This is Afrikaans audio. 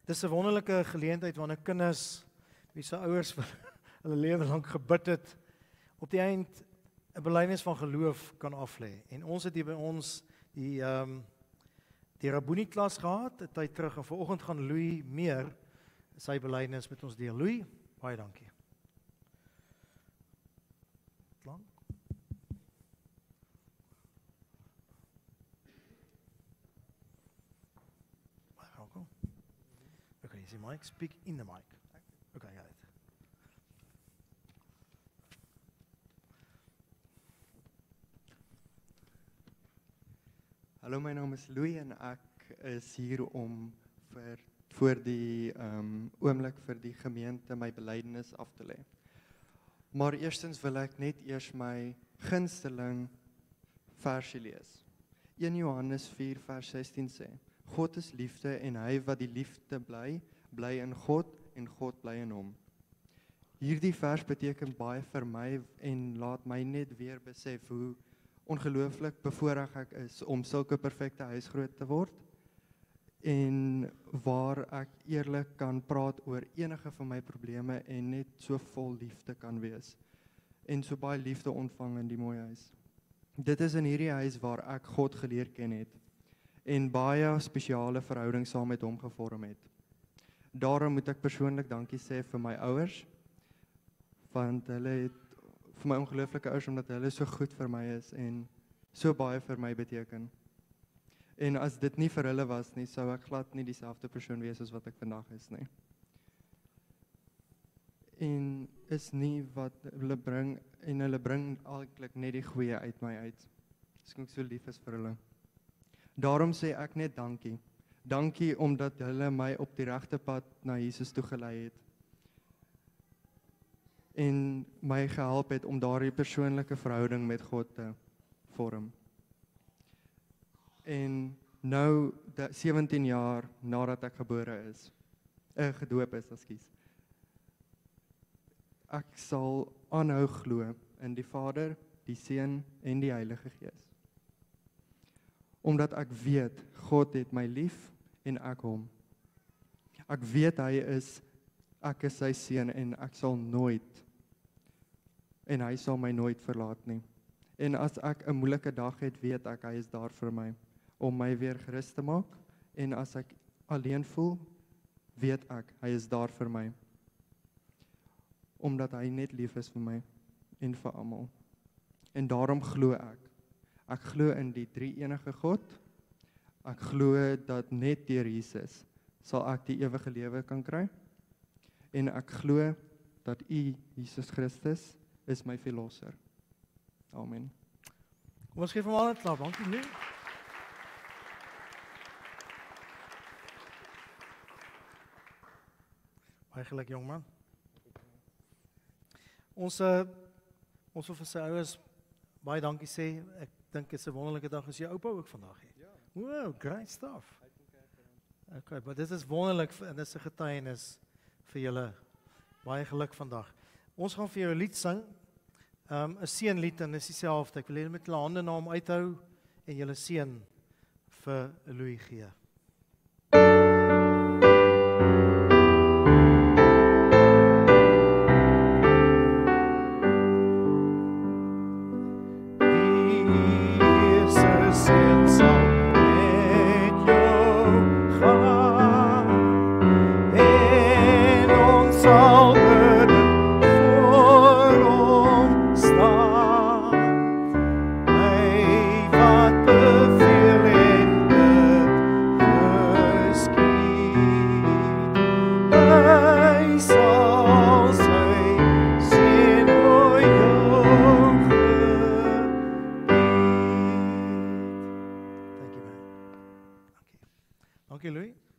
Dis 'n wonderlike geleentheid wanneer kinders wie se ouers vir hulle lewe lank gebid het, op die eind 'n belydenis van geloof kan aflê. En ons het hier by ons die Rabuni klas gehad, 'n tyd terug, en vanoggend gaan Louis meer sy belydenis met ons deel. Louis, baie dankie. Lang. Welkom. Okay, is die mic? Speak in the mic. Okay, got it. Hallo, my naam is Louis en ek is hier om voor die oomblik vir die gemeente my belydenis af te lê. Maar eerstens wil ek net eers my gunsteling versie lees. 1 Johannes 4 vers 16 sê: God is liefde en hy wat die liefde bly, bly in God en God bly in hom. Hierdie vers beteken baie vir my en laat my net weer besef hoe ongelooflik bevoorreg ek is om sulke perfekte huisgroot te word en waar ek eerlik kan praat oor enige van my probleme en net so vol liefde kan wees en so baie liefde ontvang in die mooi huis. Dit is in hierdie huis waar ek God geleer ken het en baie spesiale verhouding saam met hom gevorm het. Daarom moet ek persoonlik dankie sê vir my ouers, want hulle het vir my ongelooflike ouers, omdat hulle so goed vir my is en so baie vir my beteken. En as dit nie vir hulle was nie, sou ek glad nie dieselfde persoon wees as wat ek vandag is nie. En is nie wat hulle bring, en hulle bring eintlik net die goeie uit my uit. Dis ek so lief is vir hulle. Daarom sê ek net dankie. Dankie omdat hulle my op die regte pad na Jesus toe gelei het. En my gehelp het om daardie persoonlike verhouding met God te vorm. En nou, 17 jaar nadat ek gedoop is, ekskuus. Ek sal aanhou glo in die Vader, die Seun en die Heilige Gees. Omdat ek weet, God het my lief en ek hom. Ek weet ek is sy seun en ek sal nooit, en hy sal my nooit verlaat nie. En as ek 'n moeilike dag het, weet ek, hy is daar vir my, om my weer gerus te maak, en as ek alleen voel, weet ek, hy is daar vir my, omdat hy net lief is vir my, en vir almal. En daarom glo ek glo in die drie enige God, ek glo dat net deur Jesus sal ek die ewige lewe kan kry, en ek glo dat U, Jesus Christus, is my verlosser. Amen. Kom ons geef hom al 'n klap, dankie Louis. Baie geluk jongman. Ons wil vir sy ouers baie dankie sê. Ek dink dit is 'n wonderlike dag as jou oupa ook vandag hier. Ja. Wow, great stuff. Okay, maar dit is wonderlik en dit is 'n getuienis vir julle. Baie geluk vandag. Ons gaan vir jou 'n lied sing. 'n seënlied en is dieselfde. Ek wil julle met julle hande na hom uithou en julle seën vir Louis gee. Dankie Louis.